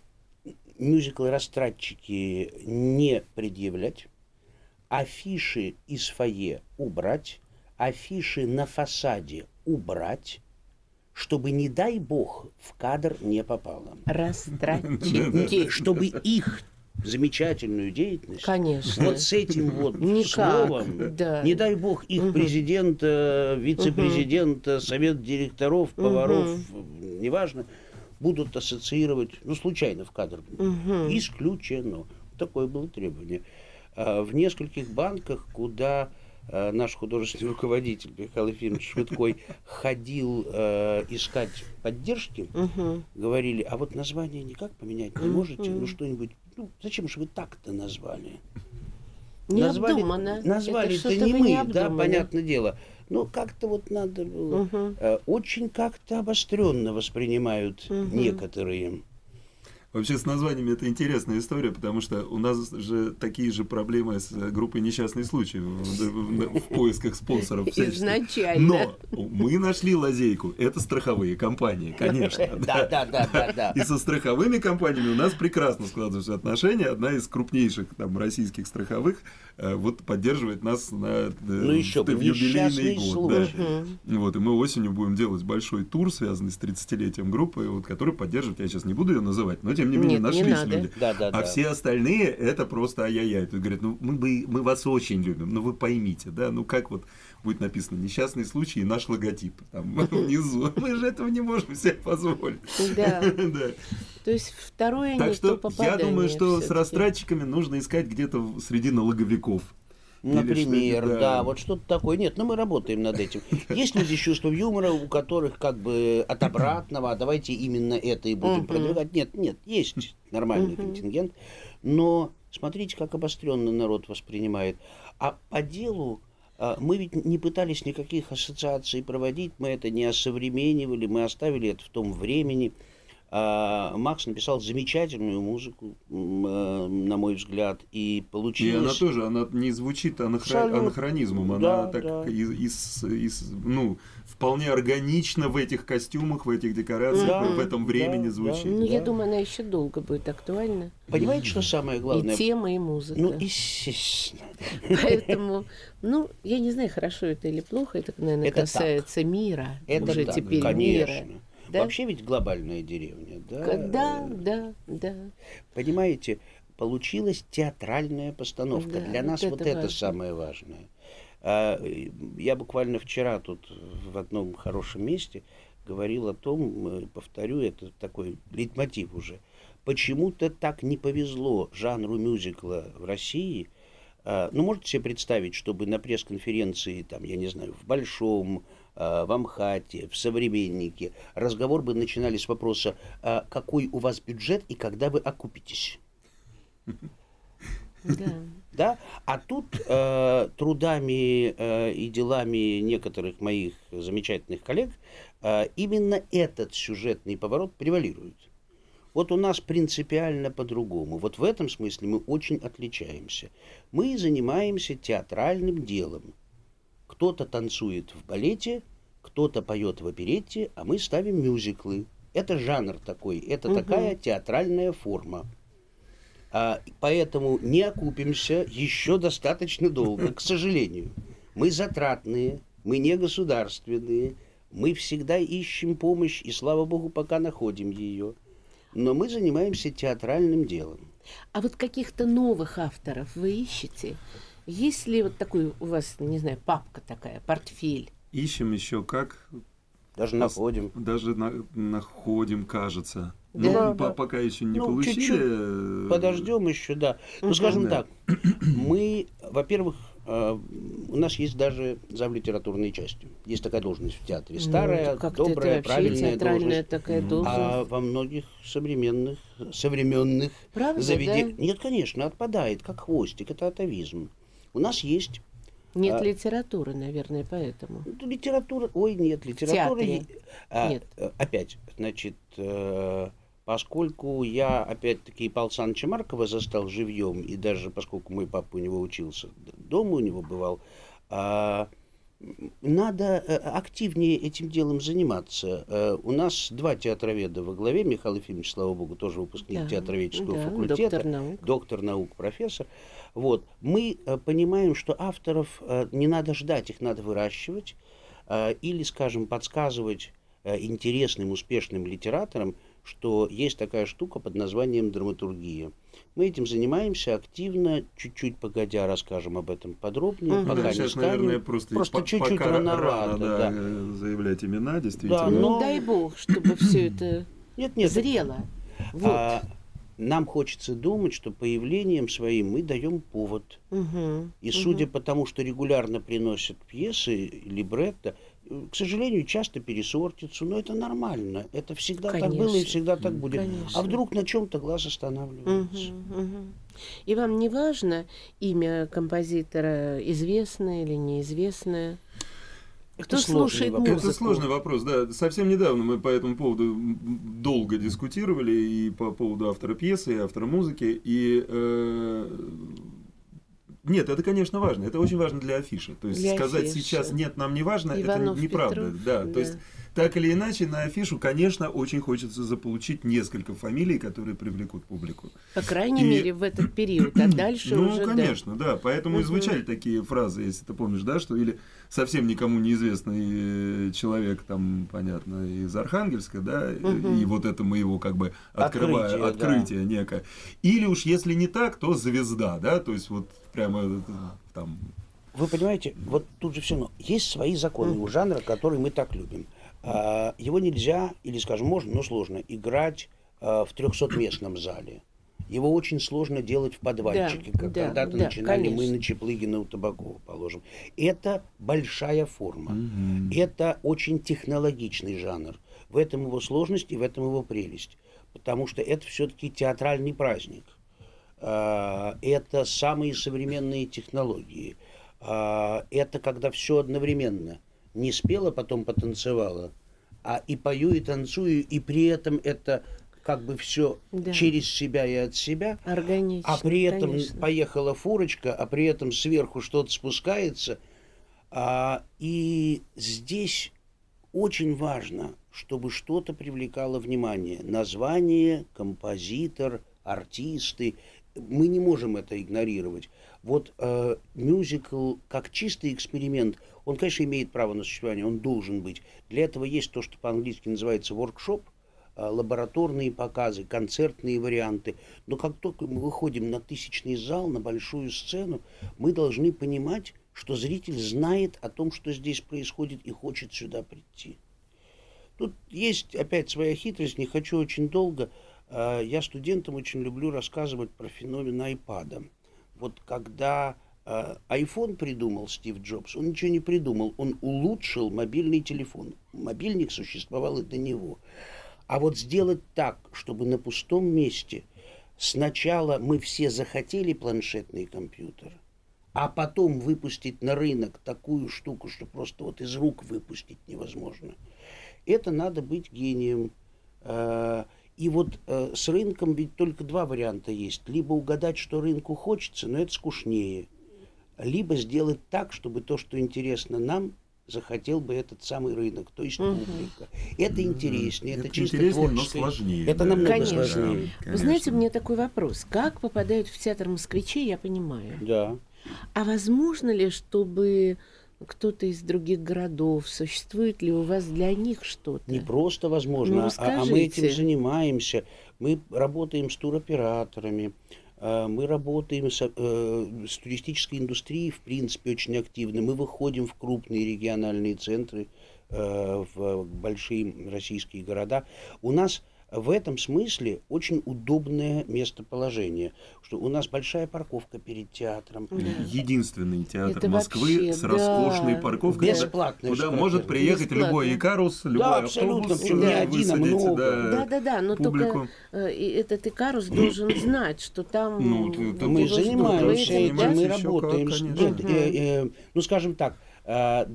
Мюзиклы-растратчики не предъявлять, афиши из фойе убрать, афиши на фасаде убрать, чтобы, не дай бог, в кадр не попало. Растратчики. Чтобы их замечательную деятельность Конечно. вот с этим вот Никак, словом, да. не дай бог, их Мгм. президента, вице-президента, совет директоров, поваров, неважно, будут ассоциировать, ну, случайно в кадр. Мгм. Исключено. Такое было требование. А, В нескольких банках, куда а, наш художественный руководитель Михаил Ефимович Швыдкой ходил а, искать поддержки, Мгм. говорили, а вот название никак поменять не можете? Мгм. Ну, что-нибудь, ну, зачем же вы так-то назвали? Необдуманно. Назвали, Это назвали-то что-то не вы мы, да, необдуманно. понятное дело. Но как-то вот надо было. Мгм. Э, Очень как-то обостренно воспринимают Мгм. некоторые. Вообще с названиями это интересная история, потому что у нас же такие же проблемы с группой «Несчастный случай» в, в- в поисках спонсоров всяческих. Изначально. Но мы нашли лазейку. Это страховые компании, конечно. Да, да, да, да, да. И со страховыми компаниями у нас прекрасно складываются отношения. Одна из крупнейших там российских страховых э, вот поддерживает нас на э, Ну, еще в, бы, в юбилейный несчастный год. Да. случай. Вот, и мы осенью будем делать большой тур, связанный с тридцатилетием группы, вот, который поддерживает, я сейчас не буду ее называть, но тем не менее Нет, не нашлись надо. люди. Да, да, А да. все остальные это просто ай-яй-яй. Тут говорят, ну мы, бы, мы вас очень любим, но вы поймите, да, ну как вот будет написано «Несчастный случай» и наш логотип там внизу. Мы же этого не можем себе позволить. Да. Да. То есть второе Так не что то попадание. я думаю, что с всё-таки. растратчиками нужно искать где-то в- среди налоговиков. Или Например, что-нибудь, да. да. вот что-то такое. Нет, ну мы работаем над этим. Есть люди с чувством юмора, у которых как бы от обратного, а давайте именно это и будем Мгм. продвигать. Нет, нет, есть нормальный Мгм. контингент, но смотрите, как обостренно народ воспринимает. А по делу а, мы ведь не пытались никаких ассоциаций проводить, мы это не осовременивали, мы оставили это в том времени. А, Макс написал замечательную музыку, м, э, на мой взгляд, и И получилось... она тоже, она не звучит анахро- Абсолютно. анахронизмом, она Да, так да. из, из- из- ну, вполне органично в этих костюмах, в этих декорациях, Да, в этом времени да, звучит. Ну, я Да. думаю, она еще долго будет актуальна. Понимаете, что самое главное? И тема, и музыка. Ну, естественно. Поэтому, ну, я не знаю, хорошо это или плохо, это, наверное, Это касается мира. Это уже так, теперь конечно. мира. Да? Вообще ведь глобальная деревня, да? Да, да, да. Понимаете, получилась театральная постановка. Да, Для вот нас это вот это важно. самое важное. А, э, Я буквально вчера тут в одном хорошем месте говорил о том, э, повторю, это такой лейтмотив уже, почему-то так не повезло жанру мюзикла в России. А, Ну, можете себе представить, чтобы на пресс-конференции, там, я не знаю, в Большом, а, в Амхате, в Современнике, разговор бы начинали с вопроса, а какой у вас бюджет и когда вы окупитесь? Да. Да? А тут э, трудами э, и делами некоторых моих замечательных коллег э, именно этот сюжетный поворот превалирует. Вот у нас принципиально по-другому. Вот в этом смысле мы очень отличаемся. Мы занимаемся театральным делом. Кто-то танцует в балете, кто-то поет в оперетте, а мы ставим мюзиклы. Это жанр такой, это Мгм. такая театральная форма. А, поэтому не окупимся еще достаточно долго, к сожалению. Мы затратные, мы не государственные, мы всегда ищем помощь, и, слава богу, пока находим ее. Но мы занимаемся театральным делом. А вот каких-то новых авторов вы ищете? Есть ли вот такой у вас, не знаю, папка такая, портфель? Ищем еще как, Даже находим. даже на- находим, кажется. Да. Ну, по- пока еще не Ну, получили. чуть-чуть э, Подождем еще, да. Ну, Мгм. скажем Да. так, мы, во-первых, э, у нас есть даже зам литературной части. Есть такая должность в театре. Старая, Ну, как-то добрая, это вообще правильная театральная должность. такая Мгм. должность. А во многих современных, современных Правда, заведениях... да? Нет, конечно, отпадает, как хвостик. Это атовизм. У нас есть Нет а- литературы, наверное, поэтому. ну, литература... Ой, нет, литература... театре е- а, нет. э, Опять, значит, э, Поскольку я, опять-таки, Павла Александровича Маркова застал живьем, и даже поскольку мой папа у него учился, дома у него бывал, а, надо активнее этим делом заниматься. У нас два театроведа во главе. Михаил Ефимович, слава богу, тоже выпускник Да, театроведческого да, факультета. доктор наук. Доктор наук, профессор. Вот. Мы понимаем, что авторов не надо ждать, их надо выращивать. Или, скажем, подсказывать интересным, успешным литераторам, что есть такая штука под названием драматургия. Мы этим занимаемся активно, чуть-чуть погодя расскажем об этом подробнее. Ну, пока да, не сейчас, станем. наверное, просто, просто по- чуть-чуть пока рановато. рано, да, Да. заявлять имена, действительно. Да, Ну, но- дай бог, чтобы все это Нет, нет. зрело. Вот. А, нам хочется думать, что появлением своим мы даем повод. Мгм, И мгм. судя по тому, что регулярно приносят пьесы, либретто, к сожалению, часто пересортятся, но это нормально. Это всегда так было и Конечно. всегда так будет. Конечно. А вдруг на чем-то глаз останавливается? Мгм, мгм. И вам не важно имя композитора, известное или неизвестное? Это Кто сложный слушает вопрос. музыку? Это сложный вопрос, да. Совсем недавно мы по этому поводу м, долго дискутировали и по поводу автора пьесы, и автора музыки. И э, нет, это, конечно, важно. Это очень важно для афиши. То есть Для сказать афиши. сейчас нет, нам не важно, Иванов, это неправда. Петров, Да, да. то есть так или иначе на афишу, конечно, очень хочется заполучить несколько фамилий, которые привлекут публику. По крайней И- мере, в этот период, а дальше Ну, уже... да. конечно, да. Поэтому и Мгм. звучали такие фразы, если ты помнишь, да, что или совсем никому неизвестный э, человек, там, понятно, из Архангельска, да, и- Мгм. и вот это мы его как бы открываем, Открытие, открытие, некое. Или уж если не так, то звезда, да, то есть вот прямо э, там... Вы понимаете, вот тут же все равно. Есть свои законы у жанра, который мы так любим. А, Его нельзя, или, скажем, можно, но сложно, играть а, в трехсотместном зале. Его очень сложно делать в подвальчике, Да, как да, когда-то да, начинали мы конечно. на Чеплыгина у Табакова, положим. Это большая форма. Мгм. Это очень технологичный жанр. В этом его сложность и в этом его прелесть. Потому что это все-таки театральный праздник. А, Это самые современные технологии. А, Это когда все одновременно. Не спела, потом потанцевала, а и пою, и танцую, и при этом это как бы все Да. через себя и от себя. Органично, А при этом конечно. поехала фурочка, а при этом сверху что-то спускается. А, и здесь очень важно, чтобы что-то привлекало внимание. Название, композитор, артисты. Мы не можем это игнорировать. Вот э, мюзикл как чистый эксперимент, он, конечно, имеет право на существование, он должен быть. Для этого есть то, что по-английски называется воркшоп, лабораторные показы, концертные варианты. Но как только мы выходим на тысячный зал, на большую сцену, мы должны понимать, что зритель знает о том, что здесь происходит, и хочет сюда прийти. Тут есть опять своя хитрость, не хочу очень долго. Я студентам очень люблю рассказывать про феномен айпада. Вот когда iPhone придумал Стив Джобс, он ничего не придумал, он улучшил мобильный телефон. Мобильник существовал и до него. А вот сделать так, чтобы на пустом месте сначала мы все захотели планшетный компьютер, а потом выпустить на рынок такую штуку, что просто вот из рук выпустить невозможно. Это надо быть гением. И вот с рынком ведь только два варианта есть. Либо угадать, что рынку хочется, но это скучнее. Либо сделать так, чтобы то, что интересно нам, захотел бы этот самый рынок, то есть Мгм. публика. Это интереснее, это, Это чисто интереснее, но творческое. сложнее. Это да. намного Конечно. сложнее. Вы знаете, у меня такой вопрос. Как попадают в театр москвичи, я понимаю. Да. А возможно ли, чтобы кто-то из других городов, существует ли у вас для них что-то? Не просто возможно, Ну, а, а мы этим расскажите. занимаемся. Мы работаем с туроператорами, а, мы работаем с, э, с туристической индустрией, в принципе, очень активно. Мы выходим в крупные региональные центры, э, в большие российские города. У нас в этом смысле очень удобное местоположение, что у нас большая парковка перед театром. Да. Единственный театр Это Москвы вообще, с да, роскошной парковкой, да. Бесплатная, куда что может характерно. приехать Бесплатно. любой Икарус, любой Да, абсолютно, автобус, причем не э, один, а высадить, много. да, Да, да, да, но публику. только э, и этот Икарус должен знать, что там Ну, ты- ты- Мы его ждут. занимаемся Вы этим, да? мы Занимаемся еще работаем. как, с- конечно. Нет, э, э, ну, скажем так, э,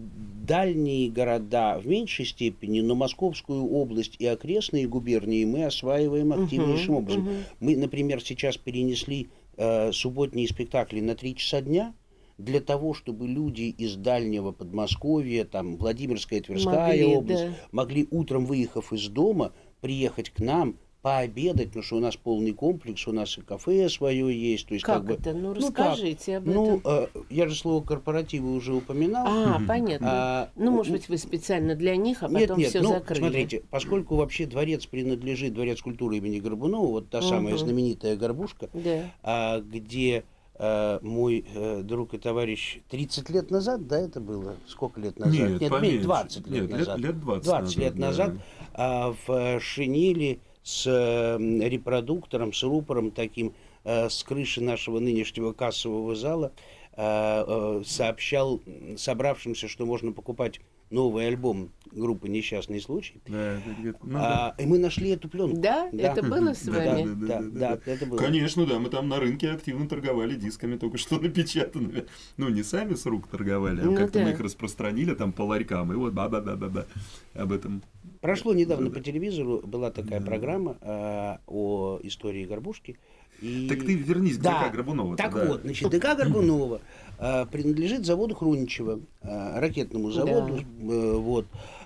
дальние города в меньшей степени, но Московскую область и окрестные губернии мы осваиваем активнейшим Мгм, образом. мгм. Мы, например, сейчас перенесли э, субботние спектакли на три часа дня для того, чтобы люди из дальнего Подмосковья, там Владимирская, Тверская Могли, область, да. могли утром, выехав из дома, приехать к нам, пообедать, потому что у нас полный комплекс, у нас и кафе свое есть. То есть, Как как бы, это? Ну, ну, расскажите об ну, этом. э, я же слово корпоративы уже упоминал. А, понятно. А, Ну, может у- быть, вы специально для них, а Нет, потом нет, все ну, закрыли. смотрите, поскольку вообще дворец принадлежит, дворец культуры имени Горбунова, вот та самая Мгм. знаменитая горбушка, Да. а, где э, мой э, друг и товарищ тридцать лет назад, да, это было? Сколько лет назад? Нет, Нет, поменьше. двадцать лет Нет, лет- назад. лет двадцать двадцать лет назад, назад а, в э, шинели с э, репродуктором, с рупором таким, э, с крыши нашего нынешнего кассового зала э, э, сообщал собравшимся, что можно покупать новый альбом группы «Несчастный случай». Да, это где-то- ну да. А, и мы нашли эту пленку. Да? Это было с Да, вами? да, да, да, это было. Конечно, да, мы там на рынке активно торговали дисками, только что напечатанными. Ну, не сами с рук торговали, а Ну как-то да. мы их распространили там по ларькам. И вот, да-да-да-да-да, об этом. Прошло недавно Да, по да. телевизору, была такая Да. программа а, о истории горбушки. И... Так ты вернись к Да. ДК Горбунова. Так да. вот, значит, ДК Горбунова а, принадлежит заводу Хруничева, а, ракетному заводу. э, Вот.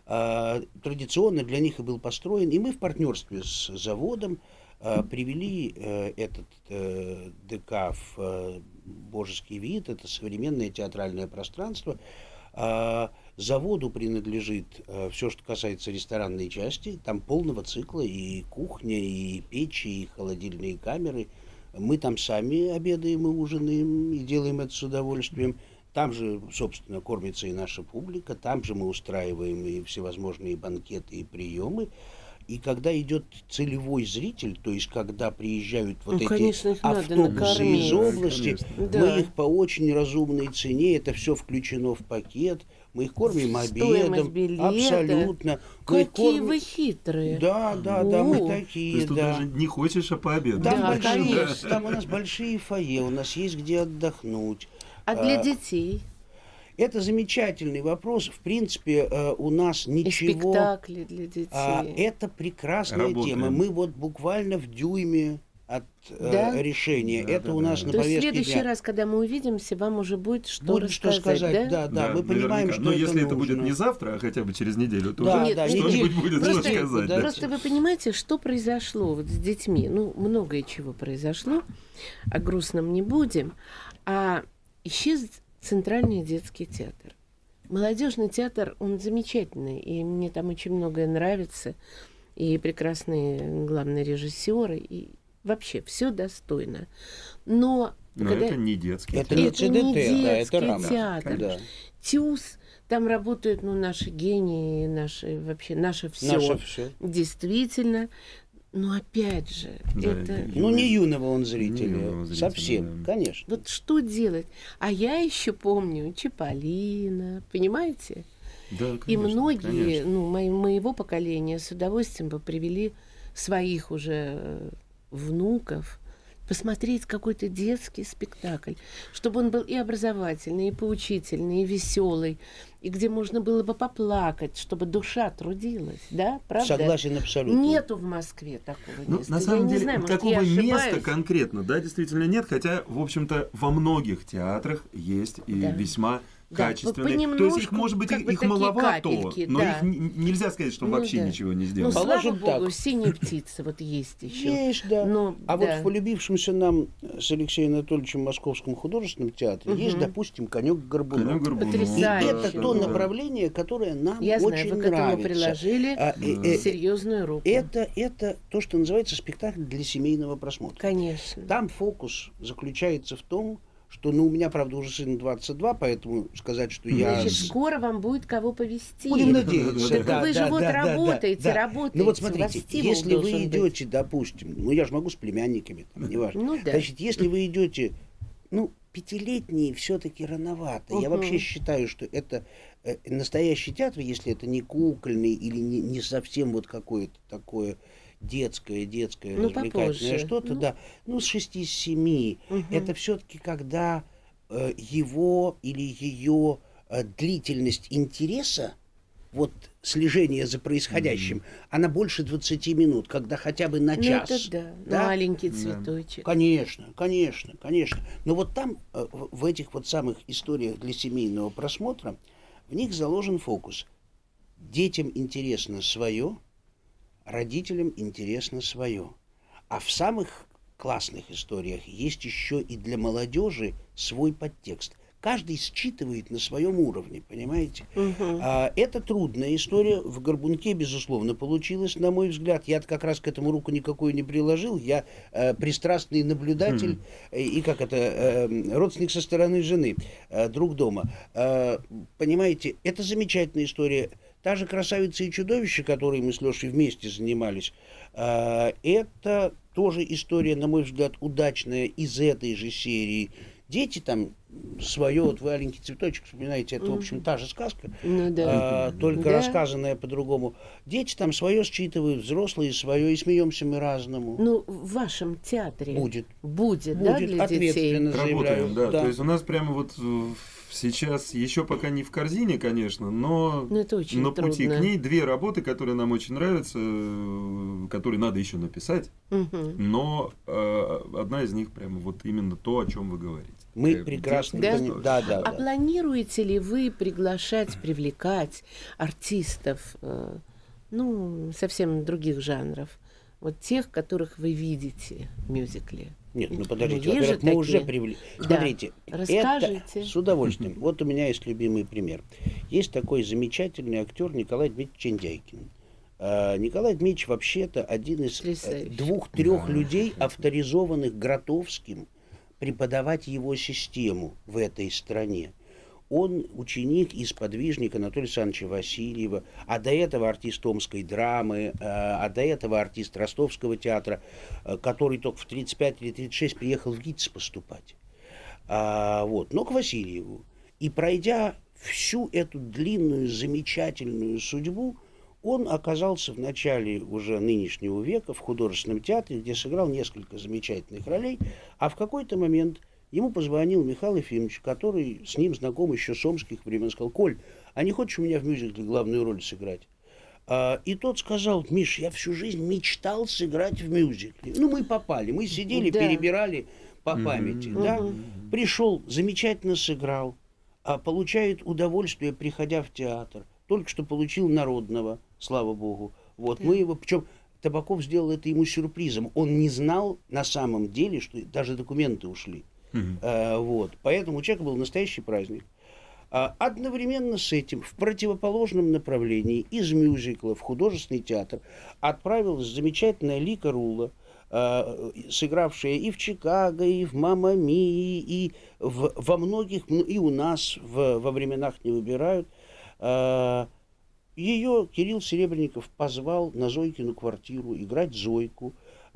А, традиционно для них и был построен. И мы в партнерстве с заводом а, привели э, этот э, ДК в э, божеский вид. Это современное театральное пространство. А, заводу принадлежит э, все, что касается ресторанной части. Там полного цикла и кухня, и печи, и холодильные камеры. Мы там сами обедаем и ужинаем, и делаем это с удовольствием. Там же, собственно, кормится и наша публика. Там же мы устраиваем и всевозможные банкеты и приемы. И когда идет целевой зритель, то есть когда приезжают вот Ну, эти конечно, их надо автобусы накормить. из области, Конечно. Да. мы их по очень разумной цене, это все включено в пакет, мы их кормим Стоимость обедом, билета. абсолютно. Мы их Какие кормим- вы хитрые. Да, да, да, мы О. То такие, есть тут да. даже не хочешь, а пообедать. Там, Да, большие, конечно. там у нас большие фойе, у нас есть где отдохнуть. А для А, детей? Это замечательный вопрос. В принципе, э, у нас И ничего... спектакли для детей? А, это прекрасная Работаем. тема. Мы вот буквально в дюйме от э, Да? решения. Да, это да, у нас да. на То есть в повестке следующий дня. раз, когда мы увидимся, вам уже будет что Будет что рассказать, сказать, да? да, да. Мы понимаем, наверняка. что Но это если это будет нужно. не завтра, а хотя бы через неделю, то Да, уже да, что-нибудь неделю. будет Просто- что сказать. да. да. Просто вы понимаете, что произошло вот с детьми. Ну, многое чего произошло, о грустном не будем. А исчез Центральный детский театр. Молодежный театр, он замечательный, и мне там очень многое нравится. И прекрасные главные режиссеры, и вообще все достойно. Но, Но когда это не детский Это театр. не это ЦДТ, не да, это детский рамка. театр. Да. ТЮЗ, там работают ну, наши гении, наши вообще наше все. Наше все. Действительно. Но опять же, Да, это... и- Ну, не юного он Не зрителя. юного зрителя, Совсем, да. конечно. Вот что делать? А я еще помню Чиполлино, понимаете? Да, И конечно, многие, конечно. ну, мои- моего поколения с удовольствием бы привели своих уже э, внуков посмотреть какой-то детский спектакль, чтобы он был и образовательный, и поучительный, и веселый, и где можно было бы поплакать, чтобы душа трудилась, да, правда? Согласен абсолютно. Нету в Москве такого Ну, места. на Я самом не деле, знаю, может, такого я места ошибаюсь. конкретно, да, действительно нет, хотя, в общем-то, во многих театрах есть и Да. весьма Да, качественные. по- То есть их, понемножку, может быть, как их бы такие маловато, капельки, но да. их н- нельзя сказать, что Ну вообще да. ничего не Ну, сделано. слава Положим богу, так. синие птицы вот есть еще. Есть, да. Но, А да. вот в полюбившемся нам с Алексеем Анатольевичем Московском художественном театре Мгм. есть, допустим, «Конек Горбунов». Конек Горбунов. И Потрясающе. это Да, то да. направление, которое нам Я знаю, очень вы к этому нравится. приложили А, э, э, серьезную руку. это, это то, что называется спектакль для семейного просмотра. Конечно. Там фокус заключается в том, что, ну, у меня, правда, уже сын двадцать два, поэтому сказать, что я... Значит, с- скоро вам будет кого повести. Будем надеяться. Так да, вы же да, вот да, да, работаете, да. работаете. Ну вот У вас смотрите, стимул если вы должен быть. идете, допустим, ну я же могу с племянниками, там, неважно. Ну да. Значит, если вы идете, ну, пятилетние все-таки рановато. Я Мгм. вообще считаю, что это э, настоящий театр, если это не кукольный или не, не совсем вот какое-то такое детское, детское, Ну, развлекательное попозже. что-то, Ну. да, ну, с шести-семи. Мгм. Это все-таки когда э, его или ее э, длительность интереса, вот слежение за происходящим, mm-hmm. она больше двадцати минут, когда хотя бы на ну, час. Это да. Да? Маленький цветочек. Конечно, конечно, конечно. Но вот там, в этих вот самых историях для семейного просмотра, в них заложен фокус. Детям интересно свое, родителям интересно свое. А в самых классных историях есть еще и для молодежи свой подтекст. Каждый считывает на своем уровне, понимаете? Uh-huh. А, это трудная история. В «Горбунке», безусловно, получилось, на мой взгляд. Я как раз к этому руку никакой не приложил. Я э, пристрастный наблюдатель uh-huh. и, как это, э, родственник со стороны жены, э, друг дома. Э, понимаете, это замечательная история. Та же «Красавица и чудовище», которой мы с Лешей вместе занимались, э, это тоже история, на мой взгляд, удачная из этой же серии. Дети там свое, вот вы «Аленький цветочек» вспоминаете, это, в общем, та же сказка, ну, да. а, только да. рассказанная по-другому. Дети там свое считывают, взрослые свое, и смеемся мы разному. Ну, в вашем театре будет. Будет, будет, да, для ответственно детей? Работаем, да. да. То есть у нас прямо вот сейчас еще пока не в корзине, конечно, но но это очень на трудно. пути к ней две работы, которые нам очень нравятся, которые надо еще написать, угу. но э, одна из них прямо вот именно то, о чем вы говорите. Мы э, прекрасно да? понимаем. Да, да, а да. планируете ли вы приглашать, привлекать артистов, э, ну, совсем других жанров, вот тех, которых вы видите в мюзикле? Нет, ну подождите, ну, во-первых, мы такие. уже привлекли. Да. Смотрите, расскажите. Это с удовольствием. Вот у меня есть любимый пример. Есть такой замечательный актер Николай Дмитриевич Чендяйкин. А, Николай Дмитриевич вообще-то один из двух-трех да. людей, авторизованных Гротовским преподавать его систему в этой стране. Он ученик и сподвижник Анатолия Александровича Васильева, а до этого артист Омской драмы, а до этого артист Ростовского театра, который только в тридцать пять или тридцать шесть приехал в ГИТИС поступать. А, вот, но к Васильеву. И пройдя всю эту длинную, замечательную судьбу, он оказался в начале уже нынешнего века в художественном театре, где сыграл несколько замечательных ролей, а в какой-то момент ему позвонил Михаил Ефимович, который с ним знаком еще с омских времен, сказал: «Коль, а не хочешь у меня в мюзикле главную роль сыграть?» А, и тот сказал: «Миш, я всю жизнь мечтал сыграть в мюзикле». Ну, мы попали, мы сидели, да. перебирали по памяти. Mm-hmm. Да? Mm-hmm. Пришел, замечательно сыграл, а получает удовольствие, приходя в театр. Только что получил народного, слава богу. Вот, yeah. мы его, причем Табаков сделал это ему сюрпризом. Он не знал на самом деле, что даже документы ушли. Uh-huh. А, вот. Поэтому у человека был настоящий праздник. А, одновременно с этим в противоположном направлении из мюзикла в художественный театр отправилась замечательная Лика Рула, а, сыгравшая и в «Чикаго», и в «Мамма Мии», и в, во многих, и у нас в, во временах не выбирают. А, ее Кирилл Серебренников позвал на Зойкину квартиру играть Зойку.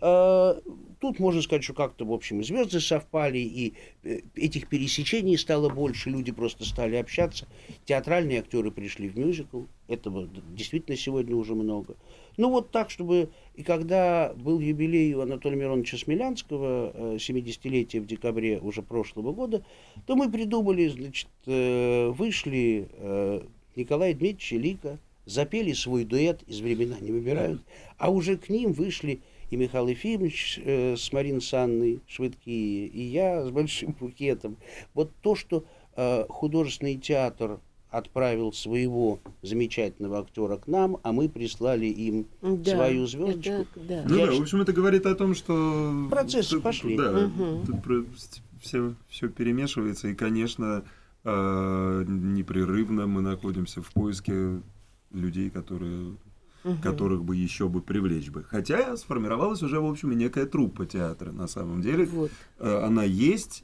Тут можно сказать, что как-то, в общем, и звезды совпали, и этих пересечений стало больше, люди просто стали общаться. Театральные актеры пришли в мюзикл, этого действительно сегодня уже много. Ну вот так, чтобы... И когда был юбилей у Анатолия Мироновича Смелянского, семидесятилетие в декабре уже прошлого года, то мы придумали, значит, вышли Николай Дмитриевич и Лика, запели свой дуэт «Из времена не выбирают», а уже к ним вышли и Михаил Ефимович э, с Мариной Санной Швыдкие, и я с большим букетом. Вот то, что э, художественный театр отправил своего замечательного актера к нам, а мы прислали им да, свою звездочку. Это, да. Ну я да, в общем, это говорит о том, что... Процессы тут, пошли. Да, угу. тут все, все перемешивается, и, конечно, э, непрерывно мы находимся в поиске людей, которые... Угу. которых бы еще бы привлечь бы. Хотя сформировалась уже, в общем, и некая труппа театра, на самом деле. Вот. Она есть,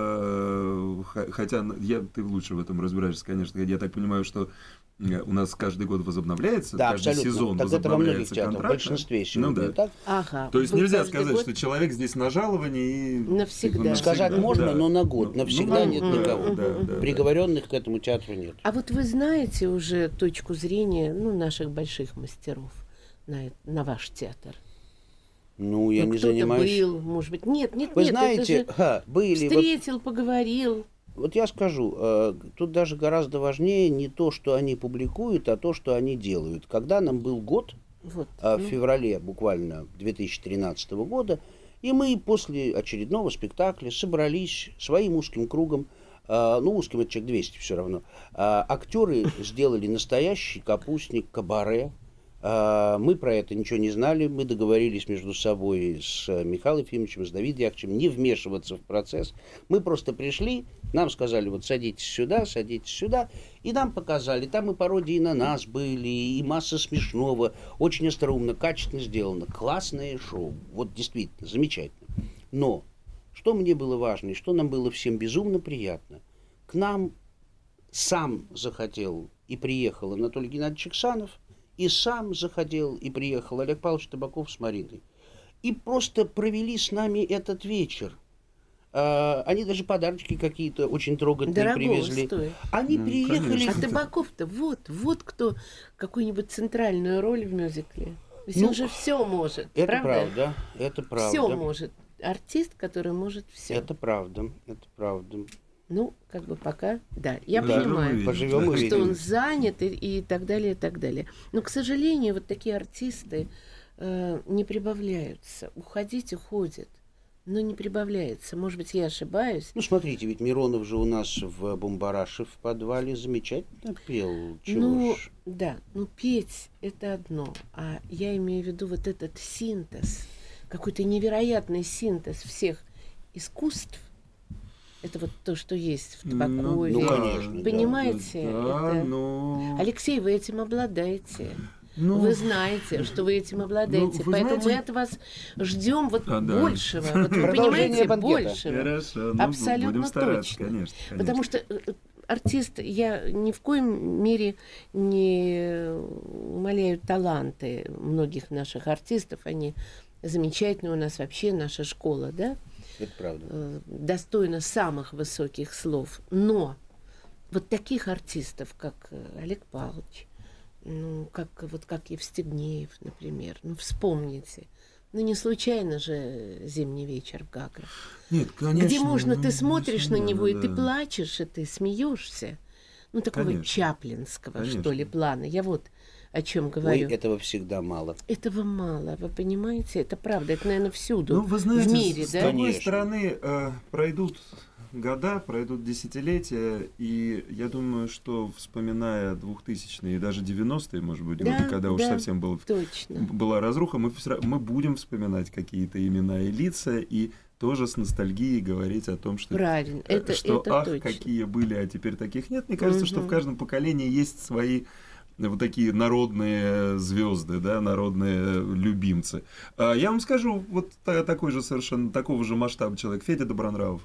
хотя я, ты лучше в этом разбираешься, конечно. Я так понимаю, что у нас каждый год возобновляется, да, каждый абсолютно. сезон так возобновляется это контракт. В большинстве сегодня, ну, да. так? Ага. То есть Вы нельзя сказать, год... что человек здесь на жаловании и... Навсегда. навсегда. Сказать можно, да. но на год. Ну, навсегда ну, нет да, никого. Да, да, Приговоренных да. к этому театру нет. А вот вы знаете уже точку зрения, ну, наших больших мастеров на, на ваш театр? Ну, я ну, не кто-то занимаюсь... был, может быть... Нет, нет, Вы нет, знаете, это же ха, были... встретил, вот... поговорил. Вот я скажу, э, тут даже гораздо важнее не то, что они публикуют, а то, что они делают. Когда нам был год, Вот. э, в ну, феврале буквально две тысячи тринадцатого года, и мы после очередного спектакля собрались своим узким кругом, э, ну, узким это человек двести все равно, э, актеры сделали настоящий капустник, кабаре. Э, мы про это ничего не знали, мы договорились между собой с Михаилом Ефимовичем, с Давидом Яковлевичем не вмешиваться в процесс. Мы просто пришли, нам сказали, вот садитесь сюда, садитесь сюда, и нам показали, там и пародии на нас были, и масса смешного, очень остроумно, качественно сделано, классное шоу, вот действительно, замечательно. Но, что мне было важно, и что нам было всем безумно приятно, к нам сам захотел и приехал Анатолий Геннадьевич Иксанов, и сам захотел и приехал Олег Павлович Табаков с Мариной. И просто провели с нами этот вечер. А, они даже подарочки какие-то очень трогательные Дорого привезли. стоит. Они Ну, приехали... конечно. А Табаков-то вот, вот кто какую-нибудь центральную роль в мюзикле. Ведь Ну, он же все может, Это правда? правда, это правда. Все может. Артист, который может все. Это правда, это правда. Ну, как бы пока, да, я Да, понимаю, поживем что увидим. он занят и, и так далее, и так далее. Но, к сожалению, вот такие артисты э, не прибавляются. Уходить уходят, но не прибавляется. Может быть, я ошибаюсь. Ну, смотрите, ведь Миронов же у нас в Бумбараше в подвале замечательно пел. Чего Ну, ж. да, ну петь это одно, а я имею в виду вот этот синтез, какой-то невероятный синтез всех искусств. Это вот то, что есть в Табакове. Ну, конечно, да. Понимаете? Да, это... ну... Алексей, вы этим обладаете. ну, Вы знаете, что вы этим обладаете. ну, вы Поэтому знаете- мы от вас ждем вот А, да. большего. Вот вы Продолжение понимаете, банкета. большего. Хорошо, ну, Абсолютно будем стараться, точно. конечно, конечно. Потому что э, артист, я ни в коем мере не умаляю таланты многих наших артистов. Они замечательные у нас вообще, наша школа, да? Это правда. Э, достойна самых высоких слов. Но вот таких артистов, как э, Олег Павлович, ну, как, вот как Евстигнеев, например, ну, вспомните. Ну, не случайно же «Зимний вечер» в Гаграх. Нет, конечно. Где можно, ну, ты смотришь на несомненно, него, и ты да. плачешь, и ты смеешься. Ну, такого Конечно. чаплинского, что Конечно. ли, плана. Я вот о чем Ой, говорю. этого всегда мало. Этого мало, вы понимаете? Это правда, это, наверное, всюду Ну, вы знаете, в мире, с да? другой Конечно. стороны, э, пройдут года, пройдут десятилетия, и я думаю, что, вспоминая двухтысячные и даже девяностые, может быть, Да, годы, когда уж да. совсем был, Точно. была разруха, мы, всё ра- мы будем вспоминать какие-то имена и лица, и тоже с ностальгией говорить о том, что, Правильно, э, это, что это ах, точно. какие были, а теперь таких нет. Мне кажется, что в Мгм. каждом поколении есть свои вот такие народные звезды, да, народные любимцы. А я вам скажу, вот та- такой же совершенно, такого же масштаба человек, Федя Добронравов.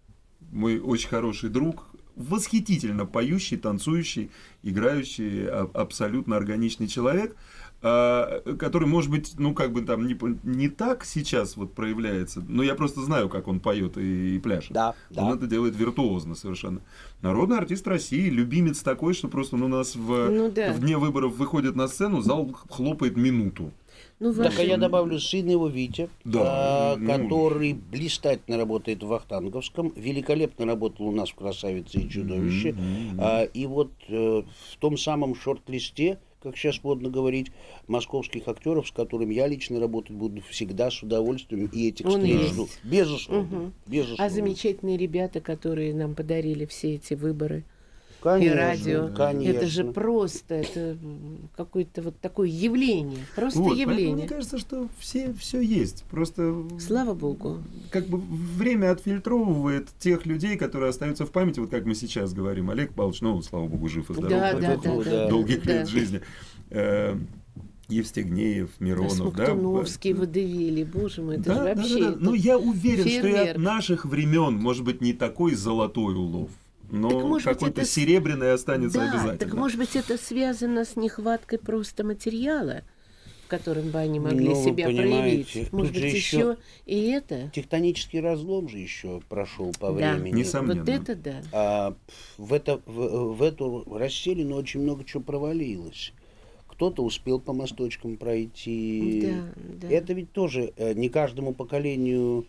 Мой очень хороший друг, восхитительно поющий, танцующий, играющий, а- абсолютно органичный человек, а, который, может быть, ну, как бы там не, по- не так сейчас вот проявляется, но я просто знаю, как он поет и, и пляшет. Да, Он да. это делает виртуозно совершенно. Народный артист России, любимец такой, что просто ну, у нас в, Ну да. в дне выборов выходит на сцену, зал хлопает минуту. Ну, Так, а ваши- я добавлю сын его Витя, Да, а, ну. который блистательно работает в Вахтанговском, великолепно работал у нас в «Красавице и чудовище». Мгм. А, и вот э, в том самом шорт-листе, как сейчас модно говорить, московских актеров, с которыми я лично работать буду всегда с удовольствием, и этих Он встреч есть. жду. Безусловно. Мгм. Безусловно. А замечательные ребята, которые нам подарили все эти выборы Конечно, и радио. конечно. Это же просто, это м, какое-то вот такое явление. Просто Вот, поэтому явление. мне кажется, что все, все есть. Просто Слава Богу. как бы время отфильтровывает тех людей, которые остаются в памяти, вот как мы сейчас говорим. Олег Павлович, ну, слава богу, жив и здоров, Да, дай да, бог да, ему да, долгих да. лет жизни. Э, Евстигнеев, Миронов, да? Смоктуновский, Водевили, боже мой, это Да, же да, вообще... да, да. Но я уверен, что и фейерверк. от наших времен, может быть, не такой золотой улов, но Так, может быть, какой-то это с- серебряный останется Да, обязательно. так может быть это связано с нехваткой просто материала, в котором бы они могли Ну, вы себя понимаете, проявить. тут Может же быть еще- еще и это. Тектонический разлом же еще прошел по Да. времени. Несомненно. Вот это да. А в, это, в, в эту расселину очень много чего провалилось. Кто-то успел по мосточкам пройти. Да, да. Это ведь тоже э, не каждому поколению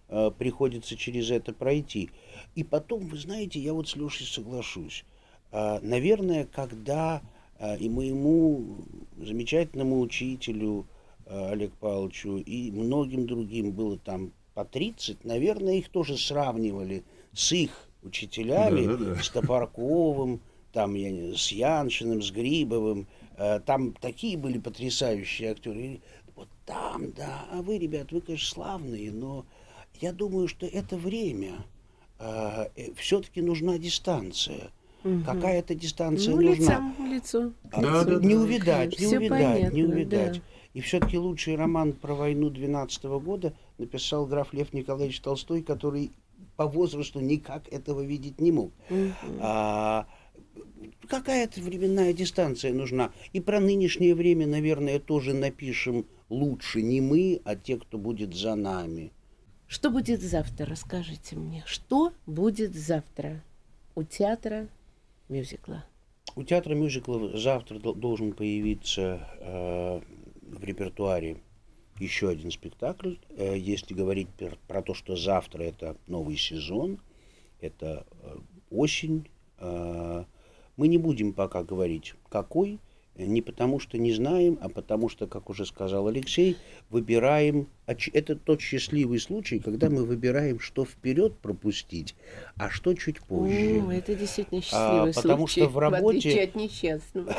э, приходится через это пройти. И потом, вы знаете, я вот с Лешей соглашусь. Э, наверное, когда э, и моему замечательному учителю э, Олегу Павловичу и многим другим было там по тридцать, наверное, их тоже сравнивали с их учителями, Да, да, да. с Топорковым, там, я не, с Яншиным, с Грибовым. Э, там такие были потрясающие актеры. И вот там, да, а вы, ребят, вы, конечно, славные, но я думаю, что это время. Э, э, все-таки нужна дистанция. Мгм. Какая-то дистанция Ну, нужна. лицом к лицу. А, Да, да, не да. увидать, не Всё увидать, понятно, не увидать. да. И все-таки лучший роман про войну двенадцатого года написал граф Лев Николаевич Толстой, который по возрасту никак этого видеть не мог. Мгм. А, какая-то временная дистанция нужна. И про нынешнее время, наверное, тоже напишем лучше не мы, а те, кто будет за нами. Что будет завтра, расскажите мне. Что будет завтра у театра мюзикла? У театра мюзиклов завтра дол- должен появиться э, в репертуаре еще один спектакль. Э, если говорить пер- про то, что завтра это новый сезон, это э, осень, э, мы не будем пока говорить, какой, э, не потому что не знаем, а потому что, как уже сказал Алексей, выбираем. оч- Это тот счастливый случай, когда мы выбираем, что вперед пропустить, а что чуть позже. О, это действительно счастливый потому случай, что в работе- отличие от несчастного.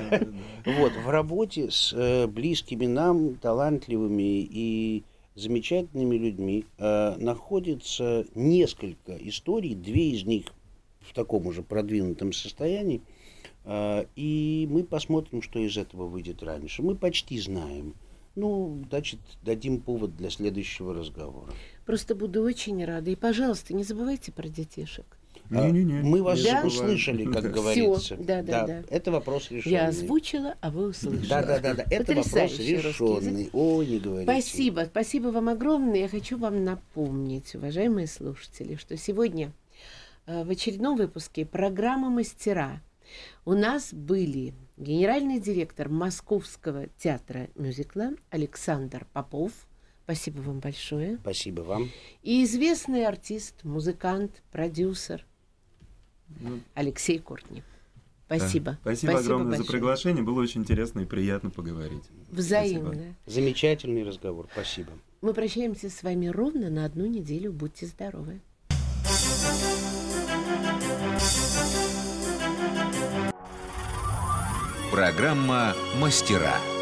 Вот, в работе с э, близкими нам, талантливыми и замечательными людьми э, находится несколько историй, две из них в таком уже продвинутом состоянии, э, и мы посмотрим, что из этого выйдет раньше. Мы почти знаем. Ну, значит, дадим повод для следующего разговора. Просто буду очень рада. И, пожалуйста, не забывайте про детишек. А, Не-не-не, мы вас не Да? услышали, как Да. говорится. Всё, да, да, да. Это вопрос решенный. Я озвучила, а вы услышали. Да, да, да, да. Это вопрос Потрясающий русский язык. решенный. Ой, не говорите. Спасибо, спасибо вам огромное. Я хочу вам напомнить, уважаемые слушатели, что сегодня э, в очередном выпуске программы «Мастера» у нас были генеральный директор Московского театра мюзикла Александр Попов. Спасибо вам большое. Спасибо вам. И известный артист, музыкант, продюсер Ну, Алексей Кортни. да. Спасибо. Спасибо огромное за большое. приглашение. Было очень интересно и приятно поговорить. Взаимно. Спасибо. Замечательный разговор. Спасибо. Мы прощаемся с вами ровно на одну неделю. Будьте здоровы. Программа «Мастера».